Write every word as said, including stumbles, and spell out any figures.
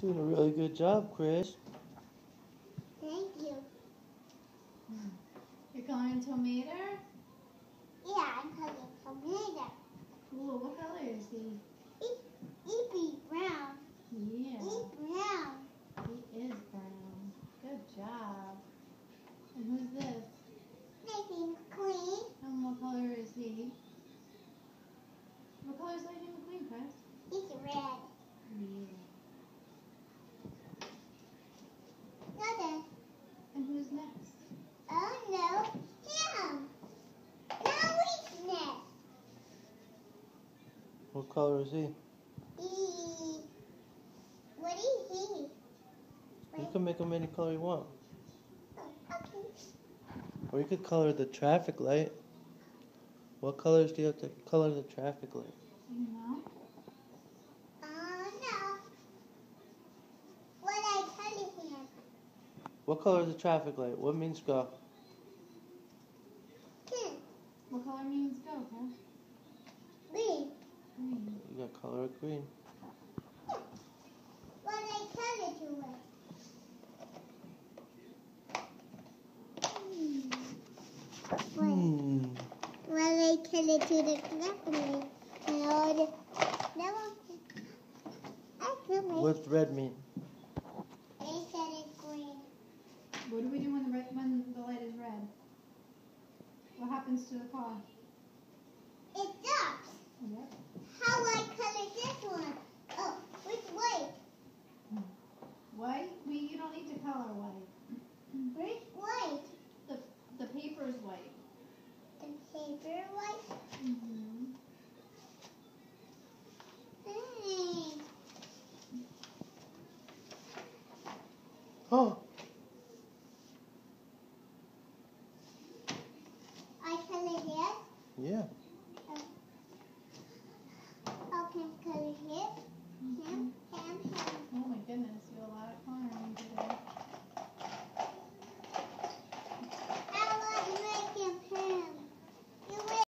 Doing a really good job, Chris. Thank you. You're coloring tomato? Yeah, I'm coloring tomato. Cool. What color is he? He, he be brown. Yeah. He brown. He is brown. Good job. And who's this? Lightning McQueen. And what color is he? What color is Lightning McQueen, Chris? He's red. Yeah. Another. And who's next? Oh no, him. Now he's next. What color is he? He. What is he? You can make him any color you want. Oh, okay. Or you could color the traffic light. What colors do you have to color the traffic light? You know? Oh no. What I tell him? What color is the traffic light? What means go? Him. What color means go, Chris? Green. Green. You got color it green. What I tell it to him? Hmm. Well, I tell it to the company, and all the no I feel like What's red mean? they said it's green. What do we do when the red, when the light is red? What happens to the car? It stops. Yep. How I color this one? Oh, which way? White? We you don't need to color white. Which way? The the paper is white. The paper white. Mm-hmm. Hey. Oh,